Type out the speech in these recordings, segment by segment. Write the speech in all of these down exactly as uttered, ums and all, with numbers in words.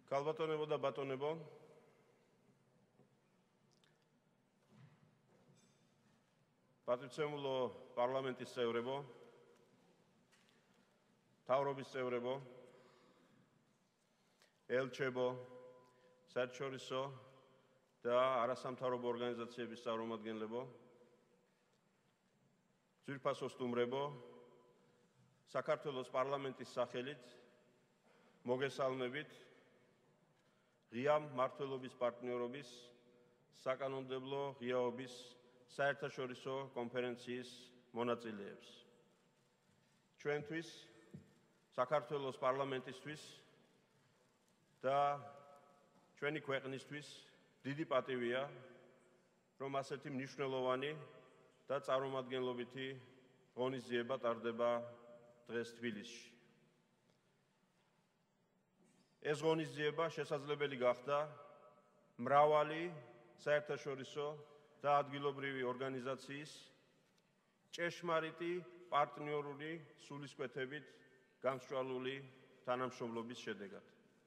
Kalbatonebo და ბატონებო, პატრიცემულო პარლამენტის წევრებო, მთავრობის წევრებო, ელჩებო, საერთაშორისო და არასამთავრობო ორგანიზაციების წარმომადგენლებო, ძვირფასო სტუმრებო, საქართველოს პარლამენტის სახელით მოგესალმებით ღია მმართველობის პარტნიორობის საკანონმდებლო ღიაობის საერთაშორისო კონფერენციის მონაწილეებს. ჩვენთვის, საქართველოს პარლამენტისთვის და ჩვენი ქვეყნისთვის დიდი პატივია, რომ ასეთი მნიშვნელოვანი და წარმომადგენლობითი ღონისძიება ტარდება დღეს თბილისში. ეს ღონისძიება შესაძლებელი გახდა მრავალი საერთაშორისო და ადგილობრივი ორგანიზაციის ჭეშმარიტი პარტნიორული სულისკვეთებით გამსჭვალული თანამშრომლობის შედეგად.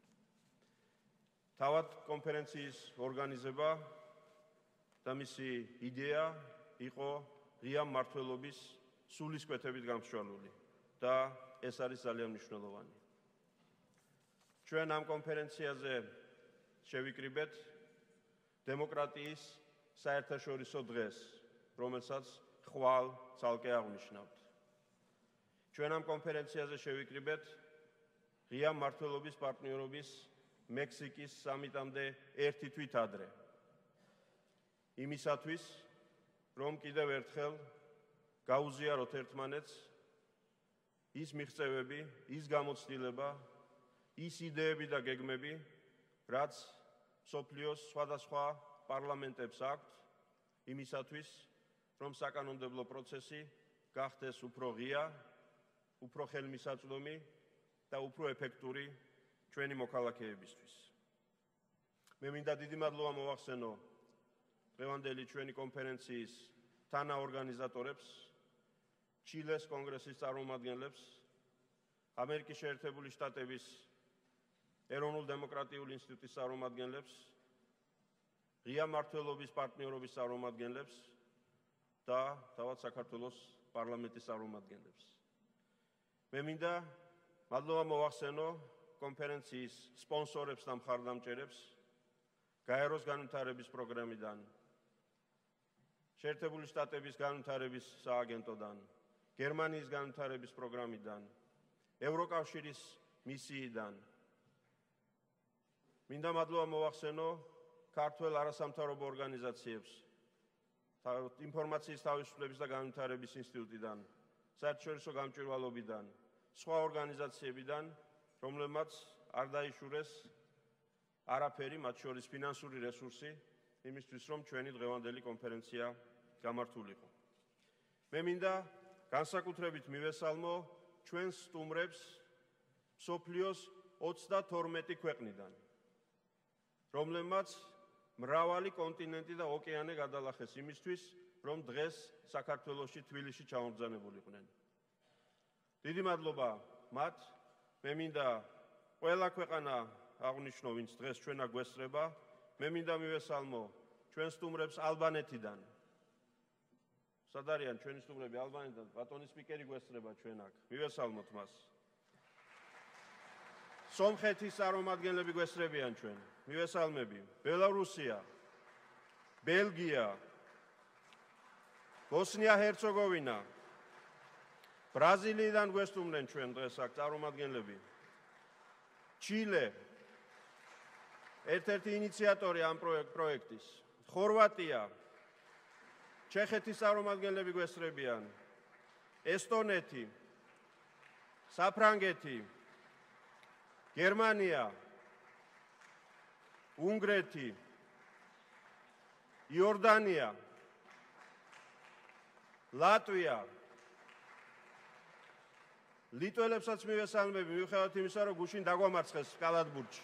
თავად კონფერენციის ორგანიზება და მისი იდეა იყო ღია მმართველობის სულისკვეთებით გამსჭვალული და ეს არის ძალიან მნიშვნელოვანი. ჩვენ ამ კონფერენციაზე შევიკრიბეთ დემოკრატიის საერთაშორისო დღეს, რომელსაც ხვალ ცალკე აღვნიშნავთ. ჩვენ ამ კონფერენციაზე შევიკრიბეთ ღია მმართველობის პარტნიორობის მექსიკის სამიტამდე ერთი თვით ადრე. იმისათვის, რომ კიდევ ერთხელ გაუზიაროთ ერთმანეთს ის მიღწევები, ის გამოცდილება, ის იდეები და გეგმები, რაც მსოფლიოს სხვადასხვა პარლამენტებს აქვთ, იმისათვის, რომ საკანონმდებლო პროცესი გახდეს უფრო ღია, უფრო ხელმისაწვდომი და უფრო ეფექტური ჩვენი მოქალაქეებისთვის. მე მინდა დიდი მადლობა მოვახსენო დღევანდელი ჩვენი კონფერენციის თანაორგანიზატორებს, ჩილეს კონგრესის წარმომადგენლებს, ამერიკის შეერთებული შტატების ეროვნულ დემოკრატიული ინსტიტუტის წარმომადგენლებს, ღია მმართველობის პარტნიორობის წარმომადგენლებს და თავად საქართველოს პარლამენტის წარმომადგენლებს. მე მინდა მადლობა მოვახსენო კონფერენციის სპონსორებს და მხარდამჭერებს, გაეროს განვითარების პროგრამიდან, შეერთებული შტატების განვითარების სააგენტოდან, გერმანიის განვითარების პროგრამიდან, ევროკავშირის მისიიდან. მინდა მადლობა მოვახსენო ქართველ არასამთავრობო ორგანიზაციებს, ინფორმაციის თავისუფლების და განვითარების ინსტიტუტიდან, საერთაშორისო გამჭვირვალობიდან, სხვა ორგანიზაციებიდან, რომლებმაც არ დაიშურეს არაფერი, მათ შორის ფინანსური რესურსი, იმისთვის, რომ ჩვენი დღევანდელი კონფერენცია გამართულიყო. მე მინდა განსაკუთრებით მივესალმო ჩვენს სტუმრებს მსოფლიოს ოცდათორმეტი ქვეყნიდან, რომლებმაც მრავალი კონტინენტი და ოკეანე გადალახეს იმისთვის, რომ დღეს საქართველოში თბილისში ჩამობრძანებულიყვნენ. დიდი მადლობა მათ. მე მინდა ყველა ქვეყანა აღვნიშნო, ვინც დღეს ჩვენ აქ გვესწრება. მე მინდა მივესალმო ჩვენ სტუმრებს ალბანეთიდან. სად არიან ჩვენი სტუმრები ალბანეთიდან? ბატონი სპიკერი გვესწრება ჩვენ აქ. მივესალმოთ მას. სომხეთის წარმომადგენლები გვესწრებიან ჩვენ. მივესალმები. ბელარუსია, ბელგია, ბოსნია-ჰერცეგოვინა, ბრაზილიიდან გვესტუმრენ ჩვენ დღეს აქ წარმომადგენლები. ჩილე, ერთ-ერთი ინიციატორი ამ პროექტის, ხორვატია, ჩეხეთის წარმომადგენლები გვესწრებიან, ესტონეთი, საფრანგეთი, გერმანია, უნგრეთი, იორდანია, ლატვია, ლიტველებსაც მივესალმები, მიუხედავად იმისა, რომ გუშინ დაგვამარცხეს კალათბურთში.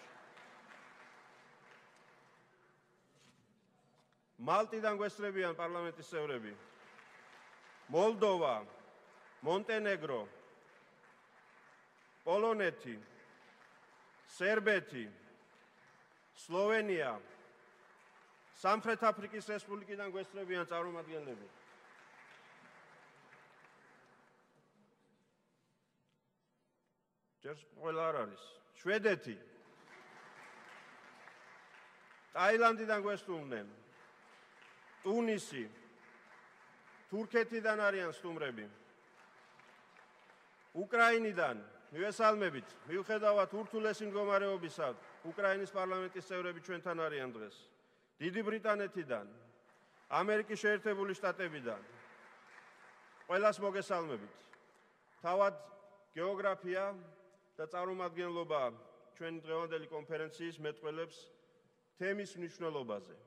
მალტიდან გვესწრებიან პარლამენტის წევრები, მოლდოვა, მონტენეგრო, პოლონეთი, სერბეთი, სლოვენია, სამხრეთ აფრიკის რესპუბლიკიდან გვესწრებიან წარმომადგენლები. ჯერ ყველა არ არის. შვედეთი. ტაილანდიდან გვესტუმრნენ. ტუნისი. თურქეთიდან არიან სტუმრები. უკრაინიდან მივესალმებით, მიუხედავად ურთულესი მდგომარეობისა, უკრაინის პარლამენტის წევრები ჩვენთან არიან დღეს. დიდი ბრიტანეთიდან, ამერიკის შეერთებული შტატებიდან. ყველას მოგესალმებით. თავად გეოგრაფია და წარმომადგენლობა ჩვენი დღევანდელი კონფერენციის მეტყველებს თემის მნიშვნელობაზე.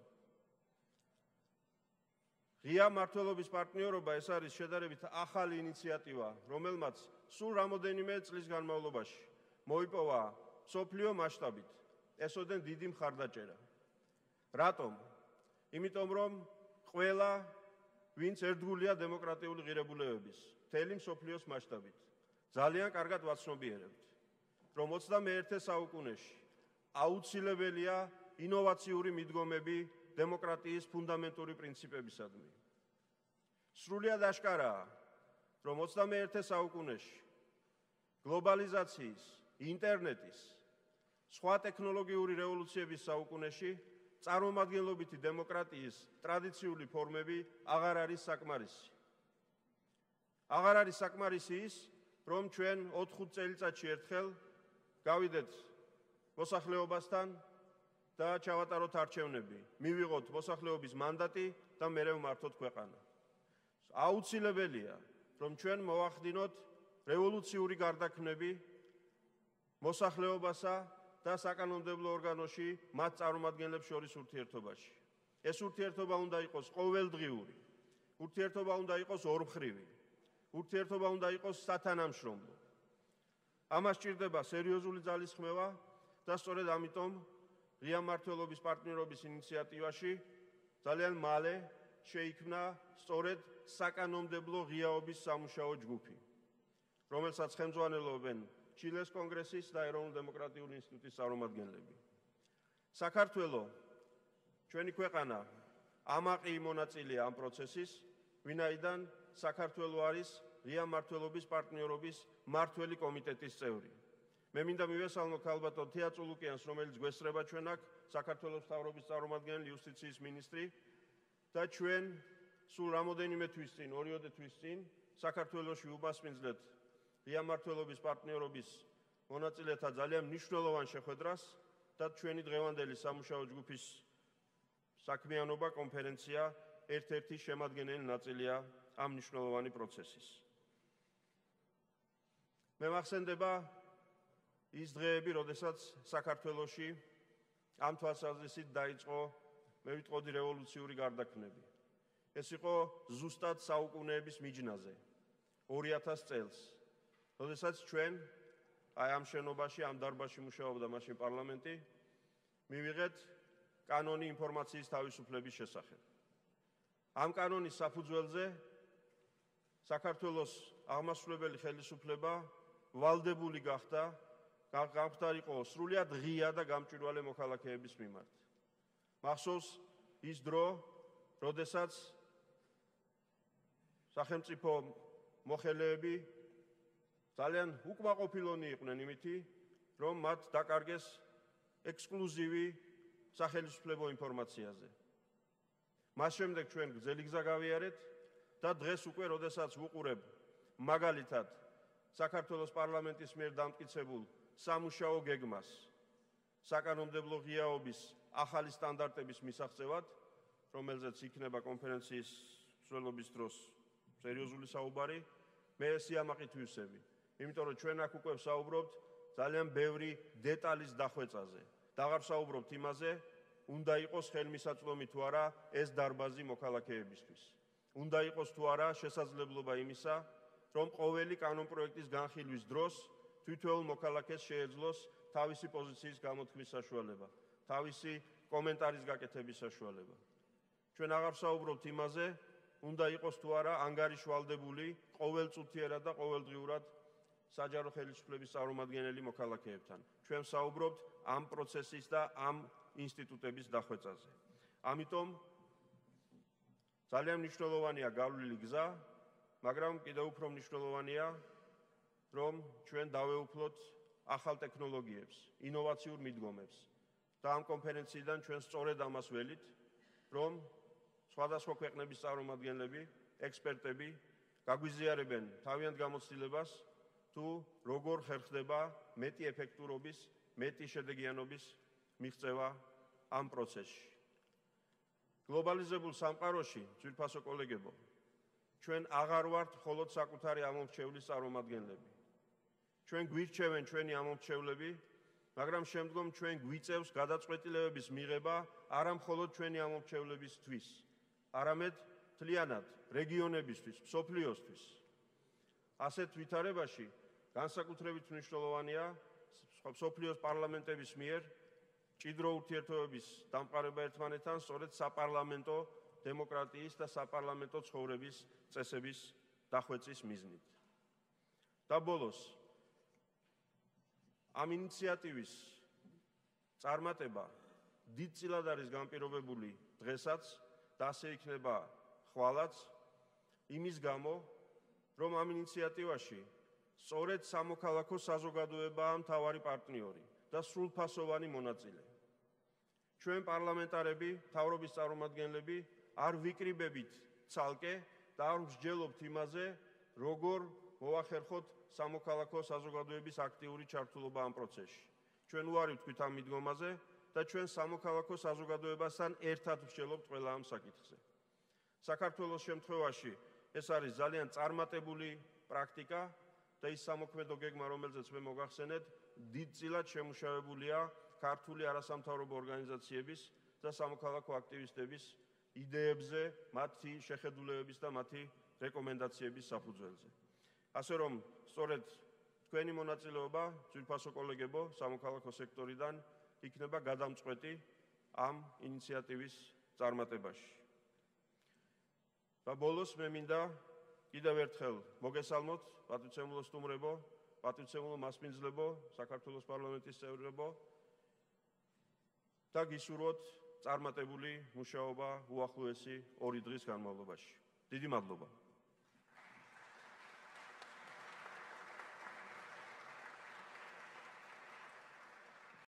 ღია მმართველობის პარტნიორობა ეს არის შედარებით ახალი ინიციატივა, რომელმაც სულ რამოდენიმე წლის განმავლობაში მოიპოვა მსოფლიო მასშტაბით ესოდენ დიდი მხარდაჭერა. რატომ? იმიტომ რომ ყველა ვინც ერთგულია დემოკრატიული ღირებულებების მთელი მსოფლიოს მასშტაბით ძალიან კარგად ვაცნობიერებთ, რომ ოცდამეერთე საუკუნეში აუცილებელია ინოვაციური მიდგომები დემოკრატიის ფუნდამენტური პრინციპებისადმი. სრულიად აშკარაა, რომ ოცდამეერთე საუკუნეში გლობალიზაციის, ინტერნეტის, სხვა ტექნოლოგიური რევოლუციების საუკუნეში წარმომადგენლობითი დემოკრატიის ტრადიციული ფორმები აღარ არის საკმარისი. აღარ არის საკმარისი ის, რომ ჩვენ ოთხ-ხუთ წელიწადში ერთხელ გავიდეთ მოსახლეობასთან და ჩავატაროთ არჩევნები, მივიღოთ მოსახლეობის მანდატი და მერე ვმართოთ ქვეყანა. აუცილებელია, რომ ჩვენ მოვახდინოთ რევოლუციური გარდაქმნები მოსახლეობასა და საკანონმდებლო ორგანოში მათ წარმომადგენლებს შორის ურთიერთობაში. ეს ურთიერთობა უნდა იყოს ყოველდღიური, ურთიერთობა უნდა იყოს ორმხრივი, ურთიერთობა უნდა იყოს სათანამშრომლო. ამას სჭირდება სერიოზული ძალისხმევა და სწორედ ამიტომ ღია მმართველობის პარტნიორობის ინიციატივაში ძალიან მალე შეიქმნა სწორედ საკანონმდებლო ღიაობის სამუშაო ჯგუფი, რომელსაც ხელმძღვანელობენ ჩილეს კონგრესის და ეროვნულ დემოკრატიული ინსტიტუტის წარმომადგენლები. საქართველოს ჩვენი ქვეყანა ამაყი მონაწილეა ამ პროცესის, ვინაიდან საქართველოს არის ღია მმართველობის პარტნიორობის მმართველი კომიტეტის წევრი. მე მინდა მივესალმო ქალბატონ თეა წულუკიანს, რომელიც გვესწრება ჩვენ აქ, საქართველოს მთავრობის წარმომადგენელი, იუსტიციის მინისტრი და ჩვენ სულ რამოდენიმე თვის წინ, ორიოდე თვის წინ საქართველოში უმასპინძლეთ ღია მმართველობის პარტნიორობის მონაწილეთა ძალიან მნიშვნელოვან შეხვედრას და ჩვენი დღევანდელი სამუშაო ჯგუფის საქმიანობა კონფერენცია ერთ-ერთი შემადგენელი ნაწილია ამ მნიშვნელოვანი პროცესის. მე მახსენდება ის დღეები, როდესაც საქართველოში ამ თვალსაზრისით დაიწყო, მე ვიტყოდი, რევოლუციური გარდაქმნები. ეს იყო ზუსტად საუკუნეების მიჯნაზე, ორი ათას წელს, როდესაც ჩვენ აი ამ შენობაში, ამ დარბაზში მუშაობდა მაშინ პარლამენტი, მივიღეთ კანონი ინფორმაციის თავისუფლების შესახებ. ამ კანონის საფუძველზე საქართველოს აღმასრულებელი ხელისუფლება ვალდებული გახდა გამხდარიყო სრულიად ღია და გამჭვირვალე მოქალაქეების მიმართ. მახსოვს ის დრო, როდესაც სახელმწიფო მოხელეები ძალიან უკმაყოფილონი იყვნენ იმითი, რომ მათ დაკარგეს ექსკლუზივი სახელმწიფო ინფორმაციაზე. მას შემდეგ ჩვენ გრძელი გზა გავიარეთ და დღეს უკვე, როდესაც ვუყურებ მაგალითად საქართველოს პარლამენტის მიერ დამტკიცებულ სამუშაო გეგმას საკანონმდებლო ღიაობის ახალი სტანდარტების მისაღწევად, რომელზეც იქნება კონფერენციის მსვლელობის დროს სერიოზული საუბარი, მე სიამაყით ვივსები. იმიტომ რომ ჩვენ აქ უკვე ვსაუბრობთ ძალიან ბევრი დეტალის დახვეწაზე. და აღარ ვსაუბრობთ იმაზე, უნდა იყოს ხელმისაწვდომი თუ არა ეს დარბაზი მოქალაქეებისთვის. უნდა იყოს თუ არა შესაძლებლობა იმისა, რომ ყოველი კანონპროექტის განხილვის დროს თითოეულ მოქალაქეს შეეძლოს თავისი პოზიციის გამოთქმის საშუალება, თავისი კომენტარის გაკეთების საშუალება. ჩვენ აღარ ვსაუბრობთ იმაზე, უნდა იყოს თუ არა ანგარიშვალდებული ყოველწუთიერად და ყოველდღიურად საჯარო ხელისუფლების წარმომადგენელი მოქალაქეებთან. ჩვენ ვსაუბრობთ ამ პროცესის და ამ ინსტიტუტების დახვეწაზე. ამიტომ ძალიან მნიშვნელოვანია გავლილი გზა, მაგრამ კიდევ უფრო მნიშვნელოვანია, რომ ჩვენ დავეუფლოთ ახალ ტექნოლოგიებს, ინოვაციურ მიდგომებს და ამ კონფერენციიდან ჩვენ სწორედ ამას ველით, რომ სხვადასხვა ქვეყნების წარმომადგენლები, ექსპერტები გაგვიზიარებენ თავიანთ გამოცდილებას თუ როგორ ხერხდება მეტი ეფექტურობის, მეტი შედეგიანობის მიღწევა ამ პროცესში. გლობალიზებულ სამყაროში, ძვირფასო კოლეგებო, ჩვენ აღარ ვართ მხოლოდ საკუთარი ამომრჩევლის წარმომადგენლები. ჩვენ გვირჩევენ ჩვენი ამომრჩევლები, მაგრამ შემდგომ ჩვენ გვიწევს გადაწყვეტილებების მიღება არა მხოლოდ ჩვენი ამომრჩევლებისთვის, არამედ მთლიანად რეგიონებისთვის, მსოფლიოსთვის. ასეთ ვითარებაში განსაკუთრებით მნიშვნელოვანია მსოფლიოს პარლამენტების მიერ მჭიდრო ურთიერთობების დამყარება ერთმანეთთან, სწორედ საპარლამენტო დემოკრატიის და საპარლამენტო ცხოვრების წესების დახვეწის მიზნით. და ბოლოს, ამ ინიციატივის წარმატება დიდწილად არის განპირობებული დღესაც და ასე იქნება ხვალაც, იმის გამო, რომ ამ ინიციატივაში სწორედ სამოქალაქო საზოგადოებაა მთავარი პარტნიორი და სრულფასოვანი მონაწილე. ჩვენ პარლამენტარები, მთავრობის წარმომადგენლები არ ვიკრიბებით ცალკე და არ ვსჯელობთ იმაზე, როგორ მოვახერხოთ სამოქალაქო საზოგადოების აქტიური ჩართულობა ამ პროცესში. ჩვენ უარი ვთქვით ამ მიდგომაზე და ჩვენ სამოქალაქო საზოგადოებასთან ერთად ვსჯელობთ ყველა ამ საკითხზე. საქართველოს შემთხვევაში ეს არის ძალიან წარმატებული პრაქტიკა და ის სამოქმედო გეგმა, რომელზეც მე მოგახსენეთ, დიდწილად შემუშავებულია ქართული არასამთავრობო ორგანიზაციების და სამოქალაქო აქტივისტების იდეებზე, მათი შეხედულებების და მათი რეკომენდაციების საფუძველზე. ასე რომ, სწორედ თქვენი მონაწილეობა, ძვირფასო კოლეგებო, სამოქალაქო სექტორიდან იქნება გადამწყვეტი ამ ინიციატივის წარმატებაში. და ბოლოს მე მინდა კიდევ ერთხელ მოგესალმოთ, პატივცემულო სტუმრებო, პატივცემულო მასპინძლებო, საქართველოს პარლამენტის წევრებო და გისურვოთ წარმატებული მუშაობა უახლოესი ორი დღის განმავლობაში. დიდი მადლობა.